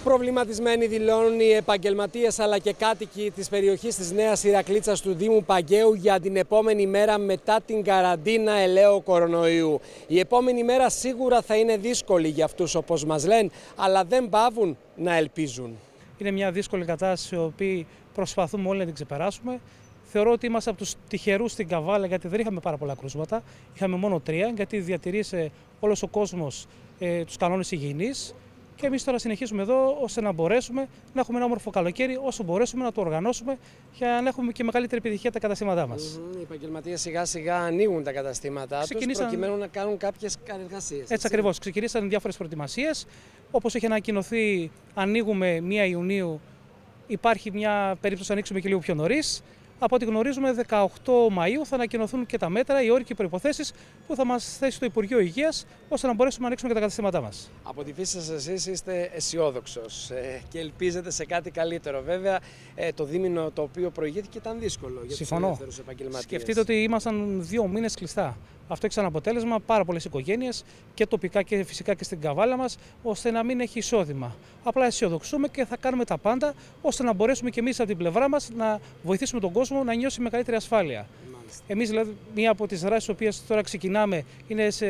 Προβληματισμένοι δηλώνουν οι επαγγελματίες αλλά και κάτοικοι της περιοχής της Νέας Ηρακλήτσας του Δήμου Παγκαίου για την επόμενη μέρα μετά την καραντίνα ελαίου κορονοϊού. Η επόμενη μέρα σίγουρα θα είναι δύσκολη για αυτούς όπως μας λένε, αλλά δεν παύουν να ελπίζουν. Είναι μια δύσκολη κατάσταση, η οποία προσπαθούμε όλοι να την ξεπεράσουμε. Θεωρώ ότι είμαστε από τους τυχερούς στην Καβάλα, γιατί δεν είχαμε πάρα πολλά κρούσματα. Είχαμε μόνο 3, γιατί διατηρήσε όλος ο κόσμος τους κανόνες υγιεινής. Και εμείς τώρα συνεχίζουμε εδώ ώστε να μπορέσουμε να έχουμε ένα όμορφο καλοκαίρι, όσο μπορέσουμε να το οργανώσουμε για να έχουμε και μεγαλύτερη επιτυχία τα καταστήματά μας. Οι επαγγελματίες σιγά σιγά ανοίγουν τα καταστήματά τους προκειμένου να κάνουν κάποιες εργασίες. Έτσι ακριβώς. Ξεκινήσαν διάφορες προετοιμασίες. Όπως έχει ανακοινωθεί, ανοίγουμε 1 Ιουνίου. Υπάρχει μια περίπτωση να ανοίξουμε και λίγο πιο νωρίς. Από ό,τι γνωρίζουμε, 18 Μαΐου θα ανακοινωθούν και τα μέτρα, οι όροι και οι προϋποθέσεις που θα μας θέσει το Υπουργείο Υγείας, ώστε να μπορέσουμε να ανοίξουμε και τα καταστήματά μας. Από τη φύση σας εσείς είστε αισιόδοξος και ελπίζετε σε κάτι καλύτερο. Βέβαια, το δίμηνο το οποίο προηγήθηκε ήταν δύσκολο για τους ελεύθερους επαγγελματίες. Σκεφτείτε ότι ήμασταν 2 μήνες κλειστά. Αυτό έχει σαν αποτέλεσμα πάρα πολλές οικογένειες και τοπικά και φυσικά και στην Καβάλα μας, ώστε να μην έχει εισόδημα. Απλά αισιοδοξούμε και θα κάνουμε τα πάντα ώστε να μπορέσουμε και εμείς από την πλευρά μας να βοηθήσουμε τον κόσμο να νιώσει μεγαλύτερη ασφάλεια. Εμείς, δηλαδή, μία από τις δράσεις που τώρα ξεκινάμε είναι σε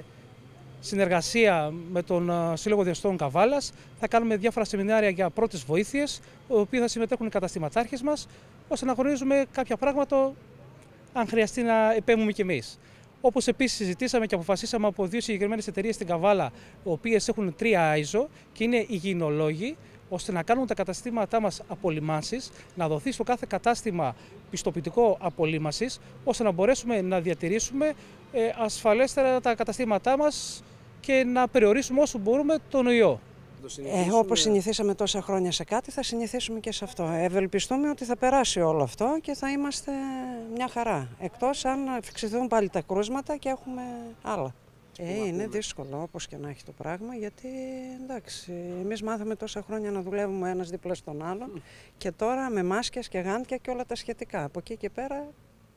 συνεργασία με τον Σύλλογο Διαστών Καβάλας. Θα κάνουμε διάφορα σεμινάρια για πρώτες βοήθειες, οι οποίοι θα συμμετέχουν οι καταστηματάρχες μας, ώστε να γνωρίζουμε κάποια πράγματα, αν χρειαστεί να επέμβουμε κι εμείς. Όπως επίσης συζητήσαμε και αποφασίσαμε από 2 συγκεκριμένες εταιρείες στην Καβάλα, οι οποίες έχουν 3 ISO και είναι υγιεινολόγοι, ώστε να κάνουν τα καταστήματά μας απολυμάνσεις, να δοθεί στο κάθε κατάστημα πιστοποιητικό απολύμανσης, ώστε να μπορέσουμε να διατηρήσουμε ασφαλέστερα τα καταστήματά μας και να περιορίσουμε όσο μπορούμε τον ιό. Όπως συνηθίσαμε τόσα χρόνια σε κάτι, θα συνηθίσουμε και σε αυτό. Ευελπιστούμε ότι θα περάσει όλο αυτό και θα είμαστε μια χαρά. Εκτός αν αυξηθούν πάλι τα κρούσματα και έχουμε άλλα. Είναι δύσκολο όπως και να έχει το πράγμα, γιατί εντάξει, εμείς μάθαμε τόσα χρόνια να δουλεύουμε ένας δίπλα στον άλλον και τώρα με μάσκες και γάντια και όλα τα σχετικά. Από εκεί και πέρα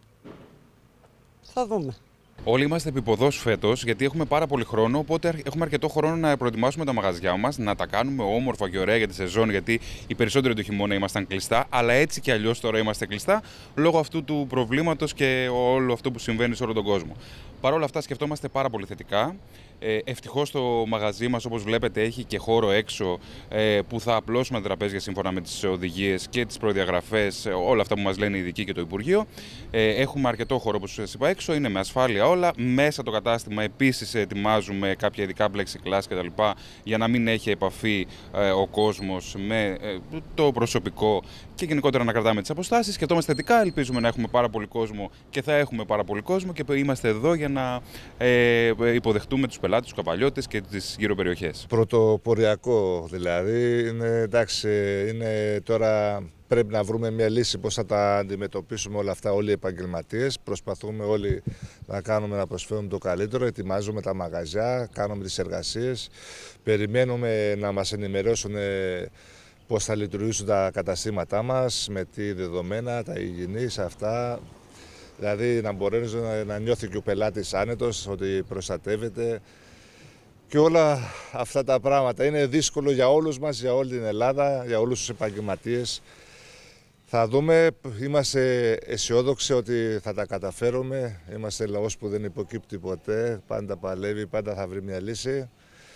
θα δούμε. Όλοι είμαστε επιποδός φέτος, γιατί έχουμε πάρα πολύ χρόνο, οπότε έχουμε αρκετό χρόνο να προετοιμάσουμε τα μαγαζιά μας, να τα κάνουμε όμορφα και ωραία για τη σεζόν, γιατί οι περισσότεροι του χειμώνα ήμασταν κλειστά, αλλά έτσι και αλλιώς τώρα είμαστε κλειστά, λόγω αυτού του προβλήματος και όλο αυτό που συμβαίνει σε όλο τον κόσμο. Παρ' όλα αυτά σκεφτόμαστε πάρα πολύ θετικά. Ευτυχώς το μαγαζί μας, όπως βλέπετε, έχει και χώρο έξω που θα απλώσουμε τα τραπέζια σύμφωνα με τις οδηγίες και τις προδιαγραφές, όλα αυτά που μας λένε οι ειδικοί και το Υπουργείο. Έχουμε αρκετό χώρο, όπως σας είπα, έξω, είναι με ασφάλεια όλα. Μέσα το κατάστημα επίσης ετοιμάζουμε κάποια ειδικά plexiglass κτλ. Για να μην έχει επαφή ο κόσμος με το προσωπικό και γενικότερα να κρατάμε τις αποστάσεις. Σκεφτόμαστε θετικά, ελπίζουμε να έχουμε πάρα πολύ κόσμο και θα έχουμε πάρα πολύ κόσμο και είμαστε εδώ για να υποδεχτούμε τους πελάτες, τους καβαλιώτες και τις γύρω περιοχές. Πρωτοποριακό δηλαδή, εντάξει, είναι τώρα πρέπει να βρούμε μια λύση πώς θα τα αντιμετωπίσουμε όλα αυτά όλοι οι επαγγελματίες. Προσπαθούμε όλοι να προσφέρουμε το καλύτερο, ετοιμάζουμε τα μαγαζιά, κάνουμε τις εργασίες, περιμένουμε να μας ενημερώσουν πώς θα λειτουργήσουν τα καταστήματά μας, με τι δεδομένα, τα υγιεινής, αυτά. Δηλαδή να μπορέσει να νιώθει και ο πελάτης άνετος, ότι προστατεύεται και όλα αυτά τα πράγματα. Είναι δύσκολο για όλους μας, για όλη την Ελλάδα, για όλους τους επαγγελματίες. Θα δούμε, είμαστε αισιόδοξοι ότι θα τα καταφέρουμε. Είμαστε λαός που δεν υποκύπτει ποτέ, πάντα παλεύει, πάντα θα βρει μια λύση.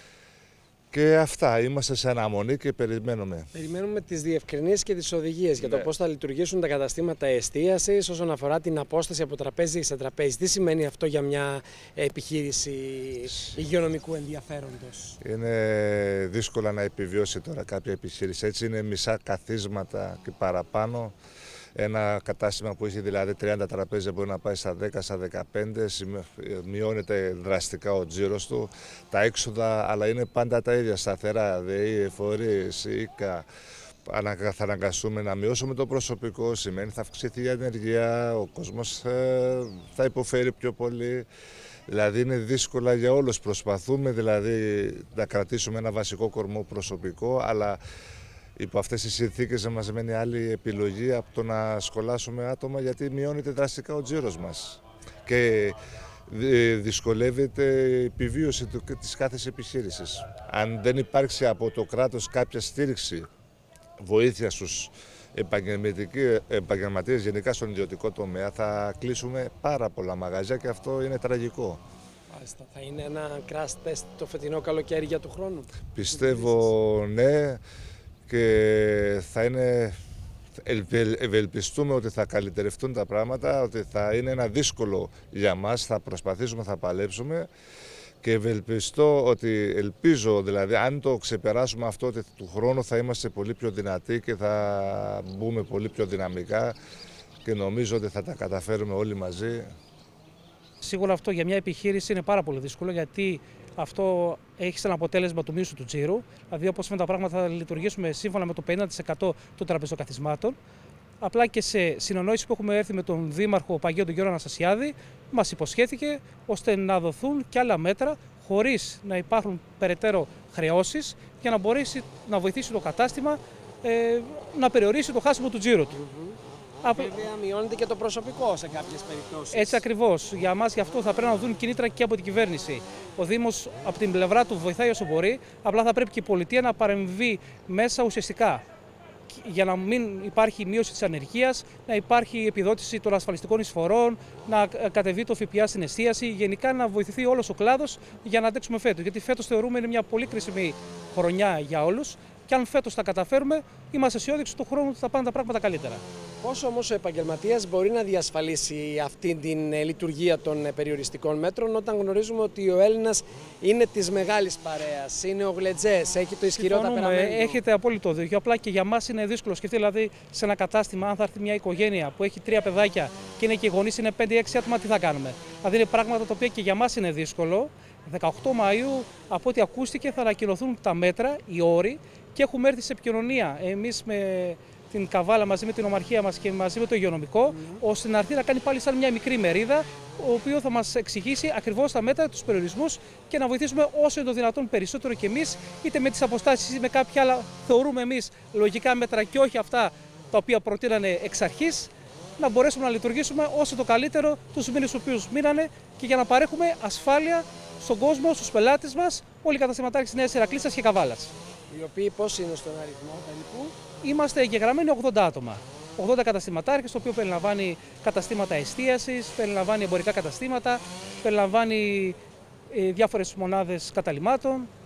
Και αυτά, είμαστε σε αναμονή και περιμένουμε. Περιμένουμε τις διευκρινήσεις και τις οδηγίες για το πώς θα λειτουργήσουν τα καταστήματα εστίασης όσον αφορά την απόσταση από τραπέζι σε τραπέζι. Τι σημαίνει αυτό για μια επιχείρηση υγειονομικού ενδιαφέροντος? Είναι δύσκολο να επιβιώσει τώρα κάποια επιχείρηση. Έτσι είναι μισά καθίσματα και παραπάνω. Ένα κατάστημα που έχει δηλαδή 30 τραπέζια μπορεί να πάει στα 10, στα 15, μειώνεται δραστικά ο τζίρος του, τα έξοδα, αλλά είναι πάντα τα ίδια, σταθερά, ΔΕΗ, εφορίες, ΙΚΑ. Θα αναγκαστούμε να μειώσουμε το προσωπικό, σημαίνει θα αυξηθεί η ανεργία, ο κόσμος θα υποφέρει πιο πολύ. Δηλαδή είναι δύσκολα για όλους, προσπαθούμε δηλαδή να κρατήσουμε ένα βασικό κορμό προσωπικό, αλλά υπό αυτές τις συνθήκες δεν μας μένει άλλη επιλογή από το να σχολάσουμε άτομα, γιατί μειώνεται δραστικά ο τζίρος μας. Και δυσκολεύεται η επιβίωση της κάθε επιχείρησης. Αν δεν υπάρξει από το κράτος κάποια στήριξη, βοήθεια στους επαγγελματίες γενικά στον ιδιωτικό τομέα, θα κλείσουμε πάρα πολλά μαγαζιά και αυτό είναι τραγικό. Θα είναι ένα crash test το φετινό καλοκαίρι για του χρόνου? Πιστεύω ναι, και θα είναι, ευελπιστούμε ότι θα καλυτερευτούν τα πράγματα, ότι θα είναι ένα δύσκολο για μας, θα προσπαθήσουμε, θα παλέψουμε και ελπίζω δηλαδή αν το ξεπεράσουμε αυτό, ότι του χρόνου θα είμαστε πολύ πιο δυνατοί και θα μπούμε πολύ πιο δυναμικά και νομίζω ότι θα τα καταφέρουμε όλοι μαζί. Σίγουρα αυτό για μια επιχείρηση είναι πάρα πολύ δύσκολο, γιατί αυτό έχει σαν αποτέλεσμα του μείωσου του τζίρου. Δηλαδή, όπως με τα πράγματα, θα λειτουργήσουμε σύμφωνα με το 50% των τραπεζοκαθισμάτων. Απλά και σε συνεννόηση που έχουμε έρθει με τον Δήμαρχο Παγαίου, τον Γιώργο Αναστασιάδη, μας υποσχέθηκε ώστε να δοθούν και άλλα μέτρα χωρίς να υπάρχουν περαιτέρω χρεώσεις για να μπορέσει να βοηθήσει το κατάστημα να περιορίσει το χάσιμο του τζίρου του. Βέβαια, μειώνεται και το προσωπικό σε κάποιες περιπτώσεις. Έτσι ακριβώς. Για μας γι' αυτό θα πρέπει να δουν κινήτρα και από την κυβέρνηση. Ο Δήμος από την πλευρά του βοηθάει όσο μπορεί, απλά θα πρέπει και η πολιτεία να παρεμβεί μέσα ουσιαστικά. Για να μην υπάρχει μείωση της ανεργίας, να υπάρχει επιδότηση των ασφαλιστικών εισφορών, να κατεβεί το ΦΠΑ στην εστίαση, γενικά να βοηθηθεί όλος ο κλάδος για να αντέξουμε φέτος. Γιατί φέτος θεωρούμε είναι μια πολύ κρίσιμη χρονιά για όλους. Και αν φέτος τα καταφέρουμε, είμαστε αισιόδοξοι του χρόνου ότι θα πάνε τα πράγματα καλύτερα. Πώς όμως ο επαγγελματίας μπορεί να διασφαλίσει αυτή την λειτουργία των περιοριστικών μέτρων, όταν γνωρίζουμε ότι ο Έλληνας είναι της μεγάλης παρέας, είναι ο γλετζές, έχει το ισχυρό ταπεραμέντο? Έχετε απόλυτο δίκιο. Απλά και για μας είναι δύσκολο. Σκεφτείτε δηλαδή σε ένα κατάστημα, αν θα έρθει μια οικογένεια που έχει 3 παιδάκια και είναι και οι γονείς είναι 5-6 άτομα, τι θα κάνουμε? Δηλαδή είναι πράγματα τα οποία και για μας είναι δύσκολο. 18 Μαΐου, από ό,τι ακούστηκε, θα ανακοινωθούν τα μέτρα, οι όροι, και έχουμε έρθει σε επικοινωνία εμείς με την Καβάλα μαζί με την Ομαρχία μας και μαζί με το υγειονομικό, ώστε να έρθει να κάνει πάλι σαν μια μικρή μερίδα, ο οποίο θα μας εξηγήσει ακριβώς τα μέτρα, τους περιορισμούς και να βοηθήσουμε όσο είναι το δυνατόν περισσότερο και εμείς, είτε με τις αποστάσεις είτε με κάποια άλλα θεωρούμε εμείς λογικά μέτρα και όχι αυτά τα οποία προτείνανε εξ αρχής, να μπορέσουμε να λειτουργήσουμε όσο το καλύτερο τους μήνες στους οποίους μείνανε και για να παρέχουμε ασφάλεια στον κόσμο, στους πελάτες μας, όλοι οι καταστηματάρχες της Νέας Ηρακλήτσας και Καβάλας. Οι οποίοι πώς είναι στον αριθμό περίπου? Είμαστε εγγεγραμμένοι 80 άτομα. 80 καταστηματάρχες, το οποίο περιλαμβάνει καταστήματα εστίασης, περιλαμβάνει εμπορικά καταστήματα, περιλαμβάνει διάφορες μονάδες καταλυμάτων.